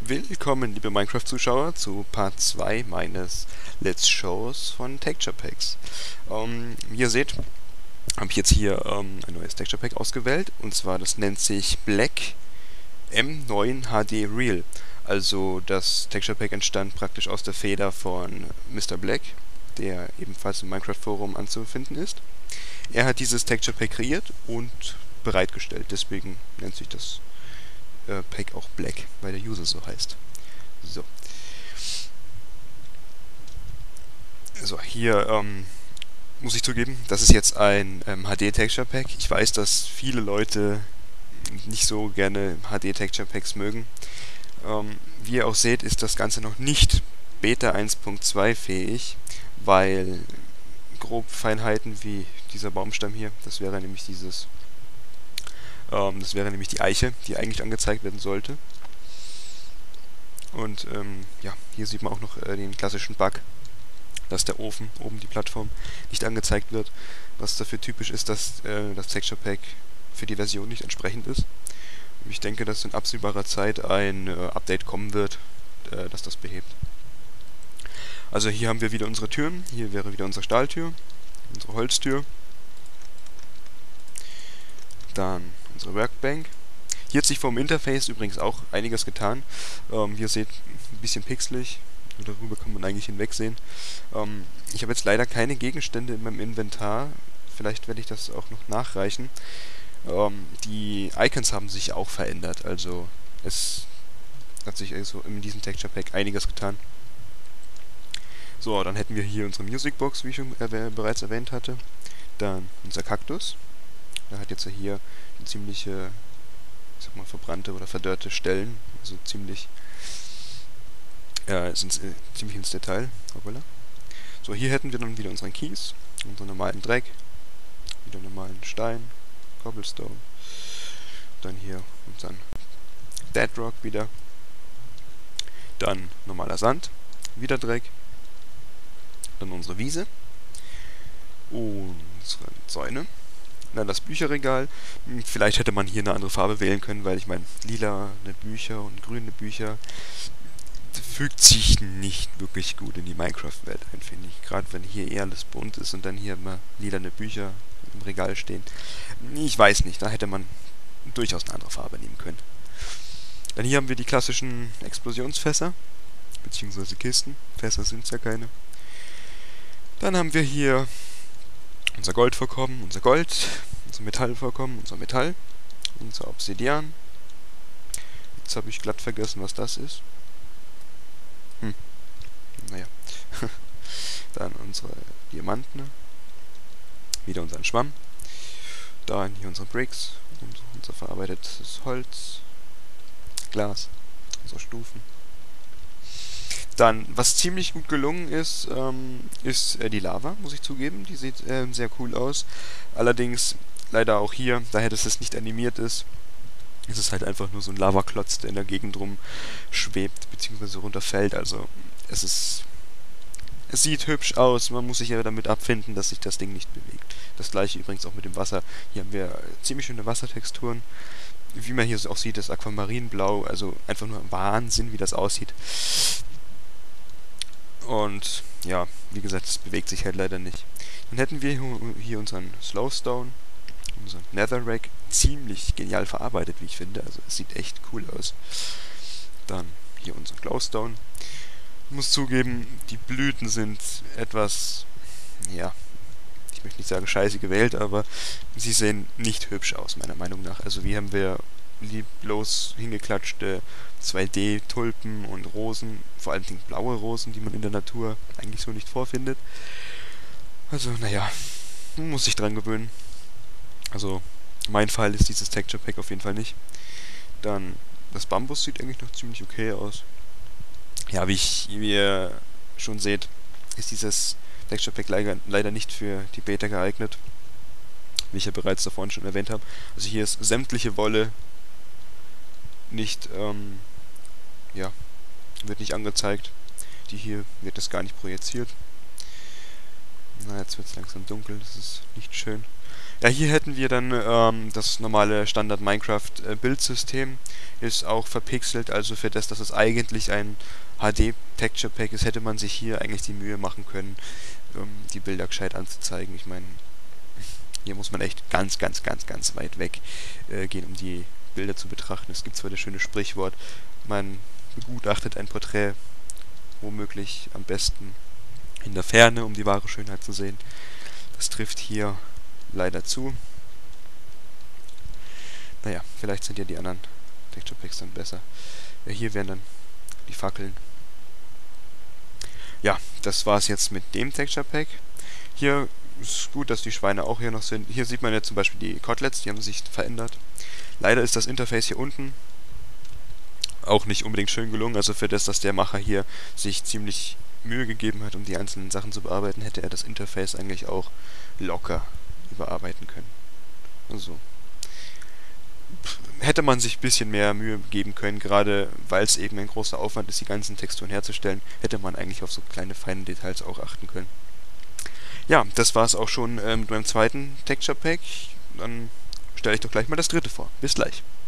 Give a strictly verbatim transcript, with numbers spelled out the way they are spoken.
Willkommen, liebe Minecraft-Zuschauer, zu Part zwei meines Let's Shows von Texture Packs. Ähm, wie ihr seht, habe ich jetzt hier ähm, ein neues Texture Pack ausgewählt, und zwar das nennt sich Black M neun H D Real. Also das Texture Pack entstand praktisch aus der Feder von Mister Black, der ebenfalls im Minecraft-Forum anzufinden ist. Er hat dieses Texture Pack kreiert und bereitgestellt, deswegen nennt sich das äh, Pack auch Black, weil der User so heißt. So. So, hier ähm, muss ich zugeben, das ist jetzt ein ähm, H D Texture Pack. Ich weiß, dass viele Leute nicht so gerne H D Texture Packs mögen. Ähm, wie ihr auch seht, ist das Ganze noch nicht Beta eins Punkt zwei fähig, weil grob Feinheiten wie dieser Baumstamm hier, das wäre nämlich dieses ähm, das wäre nämlich die Eiche, die eigentlich angezeigt werden sollte. Und ähm, ja, hier sieht man auch noch äh, den klassischen Bug, dass der Ofen, oben die Plattform, nicht angezeigt wird, was dafür typisch ist, dass äh, das Texture Pack für die Version nicht entsprechend ist. Und ich denke, dass in absehbarer Zeit ein äh, Update kommen wird, äh, das das behebt. Also hier haben wir wieder unsere Türen, hier wäre wieder unsere Stahltür, unsere Holztür, dann unsere Workbank. Hier hat sich vom Interface übrigens auch einiges getan. Ähm, wie ihr seht, ein bisschen pixelig, darüber kann man eigentlich hinwegsehen. Ähm, ich habe jetzt leider keine Gegenstände in meinem Inventar, vielleicht werde ich das auch noch nachreichen. Ähm, die Icons haben sich auch verändert, also es hat sich also in diesem Texture Pack einiges getan. So, dann hätten wir hier unsere Musicbox, wie ich schon erwäh bereits erwähnt hatte. Dann unser Kaktus. Der hat jetzt hier eine ziemliche, ich sag mal, verbrannte oder verdörrte Stellen, also ziemlich, äh, sind äh, ziemlich ins Detail. Hoppala. So, hier hätten wir dann wieder unseren Kies, unseren normalen Dreck, wieder normalen Stein, Cobblestone, dann hier unseren Deadrock wieder, dann normaler Sand, wieder Dreck, dann unsere Wiese, unsere Zäune, dann das Bücherregal. Vielleicht hätte man hier eine andere Farbe wählen können, weil ich meine, lila Bücher und grüne Bücher fügt sich nicht wirklich gut in die Minecraft-Welt ein, finde ich. Gerade wenn hier eher alles bunt ist und dann hier immer lilane Bücher im Regal stehen. Ich weiß nicht, da hätte man durchaus eine andere Farbe nehmen können. Dann hier haben wir die klassischen Explosionsfässer, beziehungsweise Kisten. Fässer sind es ja keine. Dann haben wir hier unser Goldvorkommen, unser Gold, unser Metallvorkommen, unser Metall, unser Obsidian. Jetzt habe ich glatt vergessen, was das ist. Hm. Naja. Dann unsere Diamanten. Wieder unseren Schwamm. Dann hier unsere Bricks. Und unser verarbeitetes Holz. Glas. Unsere Stufen. Dann, was ziemlich gut gelungen ist, ähm, ist äh, die Lava, muss ich zugeben. Die sieht äh, sehr cool aus. Allerdings, leider auch hier, daher dass es nicht animiert ist, ist es halt einfach nur so ein Lavaklotz, der in der Gegend rum schwebt, beziehungsweise runterfällt. Also, es ist... Es sieht hübsch aus, man muss sich ja damit abfinden, dass sich das Ding nicht bewegt. Das gleiche übrigens auch mit dem Wasser. Hier haben wir ziemlich schöne Wassertexturen. Wie man hier auch sieht, das Aquamarinblau, also einfach nur Wahnsinn, wie das aussieht. Und ja, wie gesagt, es bewegt sich halt leider nicht. Dann hätten wir hier unseren Slowstone, unseren Netherrack, ziemlich genial verarbeitet, wie ich finde. Also es sieht echt cool aus. Dann hier unseren Glowstone. Ich muss zugeben, die Blüten sind etwas, ja, ich möchte nicht sagen scheiße gewählt, aber sie sehen nicht hübsch aus, meiner Meinung nach. Also wie haben wir lieblos hingeklatschte zwei D Tulpen und Rosen, vor allem blaue Rosen, die man in der Natur eigentlich so nicht vorfindet. Also, naja, man muss sich dran gewöhnen. Also, mein Fall ist dieses Texture Pack auf jeden Fall nicht. Dann, das Bambus sieht eigentlich noch ziemlich okay aus. Ja, wie, ich, wie ihr schon seht, ist dieses Texture Pack leider, leider nicht für die Beta geeignet. Wie ich ja bereits davon schon erwähnt habe. Also hier ist sämtliche Wolle nicht, ähm, ja, wird nicht angezeigt. Die hier wird das gar nicht projiziert. Na, jetzt wird es langsam dunkel, das ist nicht schön. Ja, hier hätten wir dann ähm, das normale Standard Minecraft äh, Bildsystem, ist auch verpixelt, also für das, dass es eigentlich ein H D Texture Pack ist, hätte man sich hier eigentlich die Mühe machen können, ähm, die Bilder gescheit anzuzeigen. Ich meine, hier muss man echt ganz, ganz, ganz, ganz weit weg äh, gehen, um die Bilder zu betrachten. Es gibt zwar das schöne Sprichwort, man begutachtet ein Porträt womöglich am besten in der Ferne, um die wahre Schönheit zu sehen. Das trifft hier leider zu. Naja, vielleicht sind ja die anderen Texture Packs dann besser. Ja, hier wären dann die Fackeln. Ja, das war's jetzt mit dem Texture Pack. Hier ist gut, dass die Schweine auch hier noch sind. Hier sieht man jetzt zum Beispiel die Koteletts, die haben sich verändert. Leider ist das Interface hier unten auch nicht unbedingt schön gelungen. Also für das, dass der Macher hier sich ziemlich Mühe gegeben hat, um die einzelnen Sachen zu bearbeiten, hätte er das Interface eigentlich auch locker überarbeiten können. Also hätte man sich ein bisschen mehr Mühe geben können, gerade weil es eben ein großer Aufwand ist, die ganzen Texturen herzustellen, hätte man eigentlich auf so kleine feine Details auch achten können. Ja, das war es auch schon äh, mit meinem zweiten Texture Pack. Dann stelle ich doch gleich mal das dritte vor. Bis gleich.